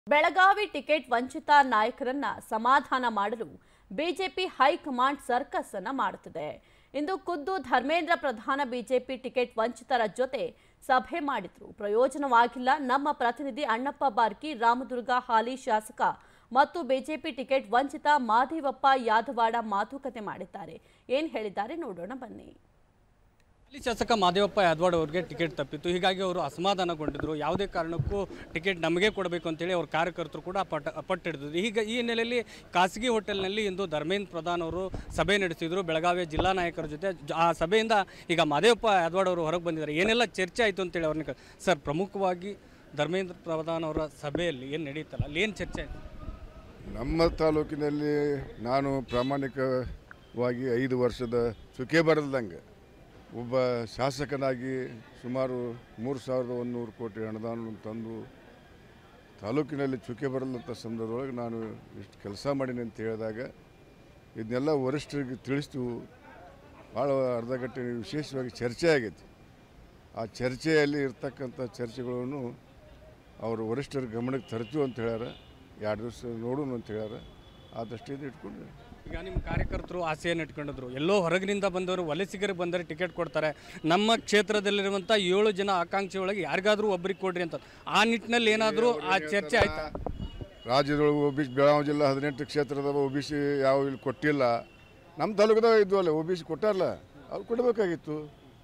Belagavi ticket ವಂಚಿತ ನಾಯಕರನ್ನ ಸಮಾಧಾನ ಮಾಡಲು ಬಿಜೆಪಿ ಹೈಕಮಾಂಡ್ ಸರ್ಕಸ್ ಅನ್ನು ಮಾಡುತ್ತಿದೆ. ಇಂದು ಖುದ್ದು ಧರ್ಮೇಂದ್ರ ಪ್ರಧಾನ ಬಿಜೆಪಿ ಟಿಕೆಟ್ ವಂಚಿತರ ಜೊತೆ ಸಭೆ ಮಾಡಿದ್ರು. ಪ್ರಯೋಜನವಾಗಿಲ್ಲ. ನಮ್ಮ ಪ್ರತಿನಿಧಿ ಅಣ್ಣಪ್ಪ ಬಾರ್ಕಿ ರಾಮದುರ್ಗ ಹಾಲಿ ಶಾಸಕ ಮತ್ತು ಬಿಜೆಪಿ ಟಿಕೆಟ್ ವಂಚಿತ ಮಾದೇವಪ್ಪ ಯಾದವಾಡ ಮಾತುಕತೆ ಮಾಡಿದ್ದಾರೆ. ಏನು ಹೇಳಿದ್ದಾರೆ ನೋಡೋಣ ಬನ್ನಿ. ಶಾಸಕ ಮಾದೇವಪ್ಪ ಯಾದವಾಡ ಅವರಿಗೆ ಟಿಕೆಟ್ ತಪ್ಪಿತ್ತು. ಹೀಗಾಗಿ ಅವರು ಅಸಮಾಧಾನಗೊಂಡಿದ್ದರು. ಯಾವುದೇ ಕಾರಣಕ್ಕೂ ಟಿಕೆಟ್ ನಮಗೆ ಕೊಡಬೇಕು ಅಂತೇಳಿ ಅವ್ರ ಕಾರ್ಯಕರ್ತರು ಕೂಡ ಪಟ್ಟಿಡಿದ್ರು. ಈಗ ಈ ಹಿನ್ನೆಲೆಯಲ್ಲಿ ಖಾಸಗಿ ಹೋಟೆಲ್ನಲ್ಲಿ ಇಂದು ಧರ್ಮೇಂದ್ರ ಪ್ರಧಾನ್ ಅವರು ಸಭೆ ನಡೆಸಿದರು ಬೆಳಗಾವಿಯ ಜಿಲ್ಲಾ ನಾಯಕರ ಜೊತೆ. ಆ ಸಭೆಯಿಂದ ಈಗ ಮಾದೇವಪ್ಪ ಯಾದವಾಡ ಅವರು ಹೊರಗೆ ಬಂದಿದ್ದಾರೆ. ಏನೆಲ್ಲ ಚರ್ಚೆ ಆಯಿತು ಅಂತೇಳಿ ಅವ್ರನ್ನ ಸರ್, ಪ್ರಮುಖವಾಗಿ ಧರ್ಮೇಂದ್ರ ಪ್ರಧಾನ್ ಅವರ ಸಭೆಯಲ್ಲಿ ಏನು ನಡೀತಲ್ಲ ಅಲ್ಲಿ ಏನು ಚರ್ಚೆ ಆಯಿತು? ನಮ್ಮ ತಾಲೂಕಿನಲ್ಲಿ ನಾನು ಪ್ರಾಮಾಣಿಕವಾಗಿ 5 ವರ್ಷದ ಚುಕ್ಕೆ ಬರಲ್ದಂಗೆ ಒಬ್ಬ ಶಾಸಕನಾಗಿ ಸುಮಾರು 3,100 ಕೋಟಿ ಅನುದಾನವನ್ನು ತಂದು ತಾಲೂಕಿನಲ್ಲಿ ಚುಕ್ಕೆ ಬರಲ್ಲಂಥ ಸಂದರ್ಭದೊಳಗೆ ನಾನು ಇಷ್ಟು ಕೆಲಸ ಮಾಡೀನಿ ಅಂತ ಹೇಳಿದಾಗ ಇದನ್ನೆಲ್ಲ ವರಿಷ್ಠರಿಗೆ ತಿಳಿಸ್ತು. ಭಾಳ ಅರ್ಧ ಗಂಟೆ ವಿಶೇಷವಾಗಿ ಚರ್ಚೆ ಆಗೈತಿ. ಆ ಚರ್ಚೆಯಲ್ಲಿ ಇರ್ತಕ್ಕಂಥ ಚರ್ಚೆಗಳನ್ನು ಅವರು ವರಿಷ್ಠರ ಗಮನಕ್ಕೆ ತರ್ತೀವಿ ಅಂತ ಹೇಳ್ಯಾರ. 2 ದಿವಸ ನೋಡೋಣ ಅಂತ ಹೇಳ್ಯಾರ. ಆ ದೃಷ್ಟಿಯಿಂದ ಇಟ್ಕೊಂಡು ಈಗ ನಿಮ್ಮ ಕಾರ್ಯಕರ್ತರು ಆಸೆಯನ್ನು ಇಟ್ಕೊಂಡಿದ್ರು. ಎಲ್ಲೋ ಹೊರಗಿನಿಂದ ಬಂದವರು ವಲಸಿಗರಿಗೆ ಬಂದರೆ ಟಿಕೆಟ್ ಕೊಡ್ತಾರೆ, ನಮ್ಮ ಕ್ಷೇತ್ರದಲ್ಲಿರುವಂಥ 7 ಜನ ಆಕಾಂಕ್ಷಿ ಒಳಗೆ ಯಾರಿಗಾದರೂ ಒಬ್ಬರಿಗೆ ಕೊಡ್ರಿ ಅಂತ. ಆ ನಿಟ್ಟಿನಲ್ಲಿ ಏನಾದರೂ ಆ ಚರ್ಚೆ ಆಯ್ತಾ? ರಾಜ್ಯದೊಳಗೆ OBC ಬೆಳಗಾವಿ ಜಿಲ್ಲಾ 18 ಕ್ಷೇತ್ರದ OBC ಯಾವ ಇಲ್ಲಿ ಕೊಟ್ಟಿಲ್ಲ. ನಮ್ಮ ತಾಲೂಕದಾಗ ಇದ್ವಲ್ಲ OBC ಕೊಟ್ಟಾರಲ್ಲ, ಅವ್ರು ಕೊಡಬೇಕಾಗಿತ್ತು.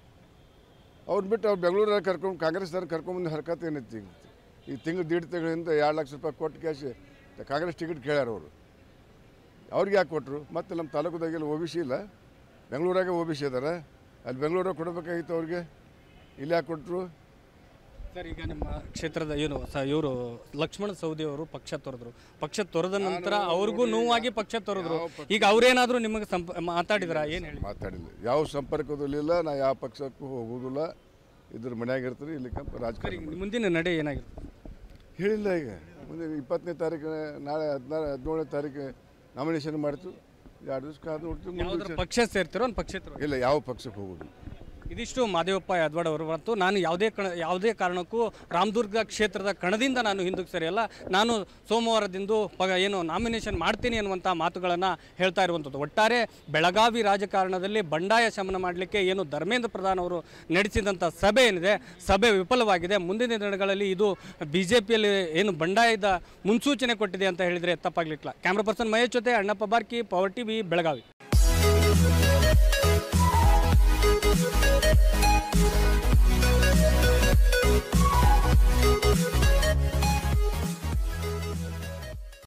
ಅವ್ರು ಬಿಟ್ಟು ಅವ್ರು ಬೆಂಗಳೂರಾಗ ಕರ್ಕೊಂಡು ಕಾಂಗ್ರೆಸ್ದವ್ರು ಕರ್ಕೊಂಬಂದು ಹರ್ಕತ್ ಏನೈತಿ. ಈ ತಿಂಗಳು 1.5 ತಿಂಗಳಿಂದ 2 ಲಕ್ಷ ರೂಪಾಯಿ ಕೊಟ್ಟು ಕ್ಯಾಶ್ ಕಾಂಗ್ರೆಸ್ ಟಿಕೆಟ್ ಕೇಳ್ಯಾರ ಅವರು. ಅವ್ರಿಗೆ ಯಾಕೆ ಕೊಟ್ಟರು? ಮತ್ತು ನಮ್ಮ ತಾಲೂಕದಾಗೆಲ್ಲ OBC ಇಲ್ಲ, ಬೆಂಗಳೂರಾಗೆ OBC ಇದ್ದಾರೆ. ಅಲ್ಲಿ ಬೆಂಗಳೂರಾಗ ಕೊಡಬೇಕಾಗಿತ್ತು ಅವ್ರಿಗೆ, ಇಲ್ಲಿ ಯಾಕೆ ಕೊಟ್ಟರು? ಸರ್, ಈಗ ನಿಮ್ಮ ಕ್ಷೇತ್ರದ ಇವರು ಲಕ್ಷ್ಮಣ ಸವದಿ ಅವರು ಪಕ್ಷ ತೊರೆದ್ರು. ಪಕ್ಷ ತೊರೆದ ನಂತರ ಅವ್ರಿಗೂ ನೋವಾಗಿ ಪಕ್ಷ ತೊರೆದ್ರು. ಈಗ ಅವರೇನಾದರೂ ನಿಮಗೆ ಮಾತಾಡಿದ್ರ? ಏನು ಹೇಳಿ? ಮಾತಾಡಿಲ್ಲ. ಯಾವ ಸಂಪರ್ಕದಲ್ಲಿಲ್ಲ. ನಾ ಯಾವ ಪಕ್ಷಕ್ಕೂ ಹೋಗೋದಿಲ್ಲ. ಇದ್ರ ಮನೆಯಾಗಿರ್ತಾರೆ. ಇಲ್ಲಿ ರಾಜಕಾರಣ ಮುಂದಿನ ನಡೆ ಏನಾಗಿರುತ್ತೆ ಹೇಳಿಲ್ಲ. ಈಗ ಮುಂದೆ 20ನೇ ತಾರೀಕು, ನಾಳೆ 17ನೇ ತಾರೀಕು ನಾಮಿನೇಷನ್ ಮಾಡ್ತು. 2 ದಿವಸ ಕಾದು ನೋಡ್ತೀವಿ. ಪಕ್ಷ ಸೇರ್ತಿರೋ ಒಂದು ಪಕ್ಷ ಇಲ್ಲ, ಯಾವ ಪಕ್ಷಕ್ಕೆ ಹೋಗೋದು. ಇದಿಷ್ಟು ಮಾದೇವಪ್ಪ ಯಾದವಾಡ ಅವರು. ಮತ್ತು ನಾನು ಯಾವುದೇ ಕಾರಣಕ್ಕೂ ರಾಮದುರ್ಗ ಕ್ಷೇತ್ರದ ಕಣದಿಂದ ನಾನು ಹಿಂದಕ್ಕೆ ಸರಿಯಲ್ಲ, ನಾನು ಸೋಮವಾರದಿಂದ ನಾಮಿನೇಷನ್ ಮಾಡ್ತೀನಿ ಅನ್ನುವಂಥ ಮಾತುಗಳನ್ನು ಹೇಳ್ತಾ ಇರುವಂಥದ್ದು. ಒಟ್ಟಾರೆ ಬೆಳಗಾವಿ ರಾಜಕಾರಣದಲ್ಲಿ ಬಂಡಾಯ ಶಮನ ಮಾಡಲಿಕ್ಕೆ ಧರ್ಮೇಂದ್ರ ಪ್ರಧಾನ್ ಅವರು ನಡೆಸಿದಂಥ ಸಭೆ ಏನಿದೆ, ಸಭೆ ವಿಫಲವಾಗಿದೆ. ಮುಂದಿನ ದಿನಗಳಲ್ಲಿ ಇದು ಬಿಜೆಪಿಯಲ್ಲಿ ಬಂಡಾಯದ ಮುನ್ಸೂಚನೆ ಕೊಟ್ಟಿದೆ ಅಂತ ಹೇಳಿದರೆ ತಪ್ಪಾಗಲಿಕ್ಕಿಲ್ಲ. ಕ್ಯಾಮ್ರಾ ಪರ್ಸನ್ ಮಹೇಶ್ ಜೊತೆ ಅಣ್ಣಪ್ಪ ಬಾರ್ಕಿ, ಪವರ್ ಟಿವಿ, ಬೆಳಗಾವಿ.